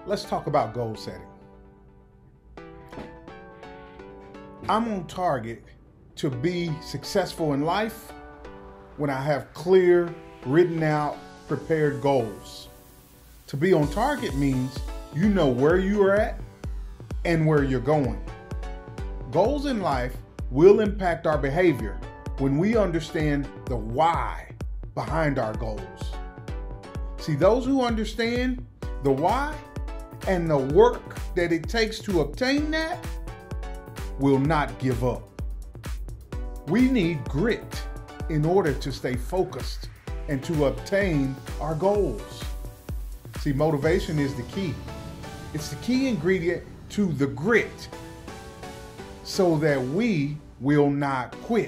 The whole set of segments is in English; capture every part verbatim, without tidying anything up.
Let's talk about goal setting. I'm on target to be successful in life when I have clear, written out, prepared goals. To be on target means you know where you are at and where you're going. Goals in life will impact our behavior when we understand the why behind our goals. See, those who understand the why and the work that it takes to obtain that will not give up. We need grit in order to stay focused and to obtain our goals. See, motivation is the key. It's the key ingredient to the grit so that we will not quit.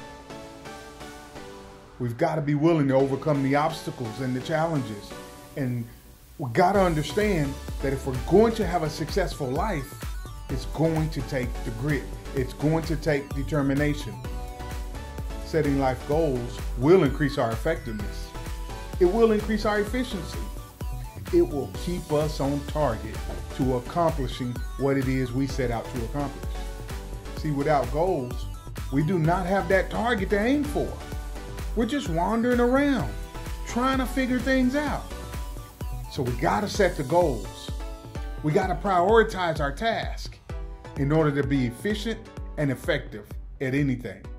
We've got to be willing to overcome the obstacles and the challenges. And we got to understand that if we're going to have a successful life, it's going to take the grit. It's going to take determination. Setting life goals will increase our effectiveness. It will increase our efficiency. It will keep us on target to accomplishing what it is we set out to accomplish. See, without goals, we do not have that target to aim for. We're just wandering around, trying to figure things out. So we got to set the goals. We got to prioritize our task in order to be efficient and effective at anything.